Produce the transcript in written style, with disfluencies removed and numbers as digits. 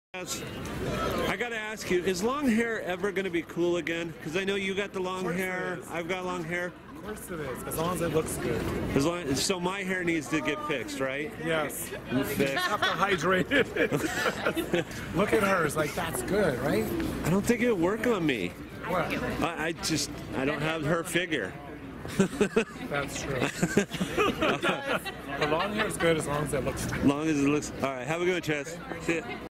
I gotta ask you, is long hair ever gonna be cool again? Because I know you got the long hair, I've got long hair. Of course it is, as long as it looks good. So my hair needs to get fixed, right? Yes. Fixed. Have to hydrate it. Look at hers, like that's good, right? I don't think it'll work on me. What? I don't have her figure. That's true. The long hair is good as long as it looks good. Long as it looks. All right, have a good one, Chaz. See ya.